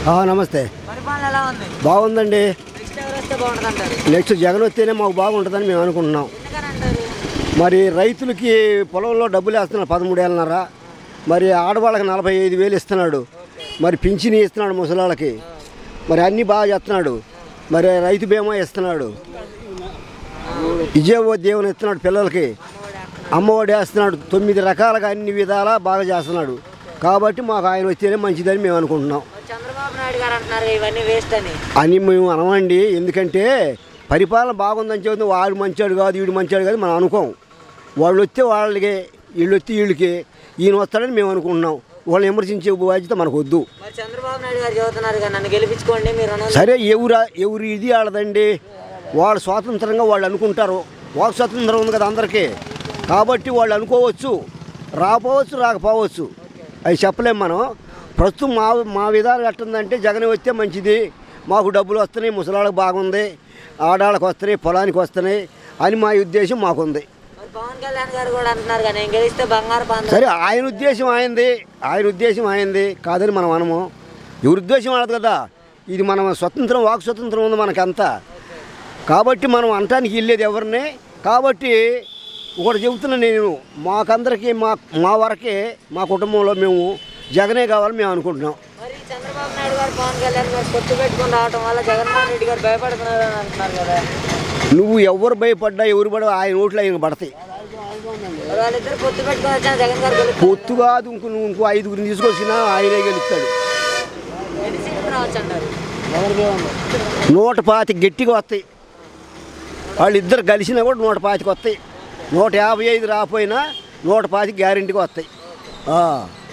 నమస్తే. బాగుందండి. నెక్స్ట్ జగన్ వస్తేనే మాకు బాగుంటుందని మేము అనుకుంటున్నాం. మరి రైతులకి పొలంలో డబ్బులు వేస్తున్నాడు 13,500. మరి ఆడవాళ్ళకి 45,000 ఇస్తున్నాడు. మరి పింఛని ఇస్తున్నాడు ముసలాళ్ళకి. మరి అన్నీ బాగా చేస్తున్నాడు. మరి రైతు బీమా ఇస్తున్నాడు. విజయోద్యోగం ఇస్తున్నాడు పిల్లలకి. అమ్మఒడి వేస్తున్నాడు. 9 రకాలుగా అన్ని విధాలా బాగా చేస్తున్నాడు. కాబట్టి మాకు ఆయన వస్తేనే మంచిదని మేము అనుకుంటున్నాం. చంద్రబాబు నాయుడు గారు అంటున్నారు ఇవన్నీ వేస్ట్ అని మేము అనమండి. ఎందుకంటే పరిపాలన బాగుందని చెబుతుంది. వాడు మంచాడు కాదు, వీడు మంచాడు కాదు మనం అనుకోం. వాళ్ళు వస్తే వాళ్ళకి, వీళ్ళు వస్తే వీళ్ళకి, ఈయన వస్తాడని మేము అనుకుంటున్నాం. వాళ్ళని విమర్శించే బాధ్యత మనకు వద్దు. చంద్రబాబు నాయుడు గారు చెబుతున్నారు నన్ను గెలిపించుకోండి మీరు. సరే, ఎవరు ఇది ఆడదండి. వాళ్ళు స్వాతంత్రంగా వాళ్ళు అనుకుంటారు. వాళ్ళ స్వాతంత్రం ఉంది కదా అందరికీ. కాబట్టి వాళ్ళు అనుకోవచ్చు, రాకపోవచ్చు, రాకపోవచ్చు. అవి చెప్పలేము మనం. ప్రస్తుతం మా విధానం ఎట్టుందంటే జగన్ వస్తే మంచిది, మాకు డబ్బులు వస్తున్నాయి, ముసలాళ్ళకి బాగుంది, ఆడాళ్ళకి వస్తున్నాయి, పొలానికి వస్తున్నాయి అని మా ఉద్దేశం మాకుంది. పవన్ కళ్యాణ్ గారు కూడా అంటున్నారు కానీ నేను గెలిస్తే బంగారు బాంధ. సరే, ఆయన ఉద్దేశం ఆయనది కాదని మనం అనము. ఎవరి ఉద్దేశం అనదు కదా. ఇది మనం స్వతంత్రం, వాక్ స్వతంత్రం ఉంది మనకంతా. కాబట్టి మనం అనటానికి వెళ్ళేది ఎవరిని. కాబట్టి ఒకటి చెబుతున్నా నేను, మాకందరికీ మా వరకే, మా కుటుంబంలో మేము జగనే కావాలని మేము అనుకుంటున్నాం. మరి చంద్రబాబు నాయుడు గారు పవన్ కళ్యాణ్ గారు పొత్తు పెట్టుకుని రావడం వల్ల జగన్మోహన్ రెడ్డి గారు భయపడుతున్నారని అంటున్నారు కదా. నువ్వు ఎవరు భయపడ్డా ఎవరు పడ ఆయన ఓట్లు ఆయన పడతాయి. వాళ్ళిద్దరు పొత్తు పెట్టుకుని వచ్చిన జగన్ గారు పొత్తు కాదు, ఇంకో 5గురిని తీసుకొచ్చినా ఆయనే గెలుస్తాడు. ఎన్ని సీట్లు రావచ్చు అంటారు? 125 గట్టిగా వస్తాయి. వాళ్ళిద్దరు కలిసినా కూడా 125 వస్తాయి. 155 రాకపోయినా 125 గ్యారెంటీగా వస్తాయి.